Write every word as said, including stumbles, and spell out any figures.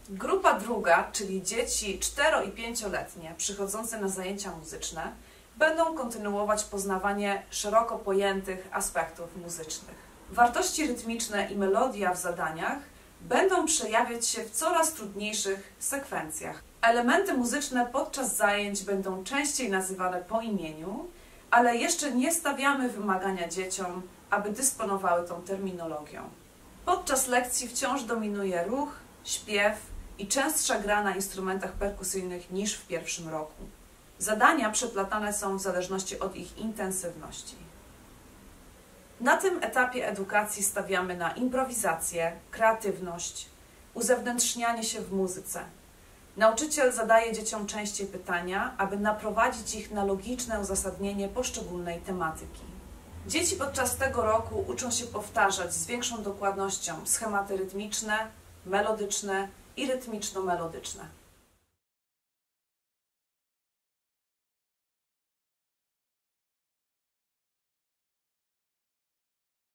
Grupa druga, czyli dzieci cztero- i pięcioletnie przychodzące na zajęcia muzyczne, będą kontynuować poznawanie szeroko pojętych aspektów muzycznych. Wartości rytmiczne i melodia w zadaniach będą przejawiać się w coraz trudniejszych sekwencjach. Elementy muzyczne podczas zajęć będą częściej nazywane po imieniu, ale jeszcze nie stawiamy wymagania dzieciom, aby dysponowały tą terminologią. Podczas lekcji wciąż dominuje ruch, śpiew i częstsza gra na instrumentach perkusyjnych niż w pierwszym roku. Zadania przeplatane są w zależności od ich intensywności. Na tym etapie edukacji stawiamy na improwizację, kreatywność, uzewnętrznianie się w muzyce. Nauczyciel zadaje dzieciom częściej pytania, aby naprowadzić ich na logiczne uzasadnienie poszczególnej tematyki. Dzieci podczas tego roku uczą się powtarzać z większą dokładnością schematy rytmiczne, melodyczne i rytmiczno-melodyczne.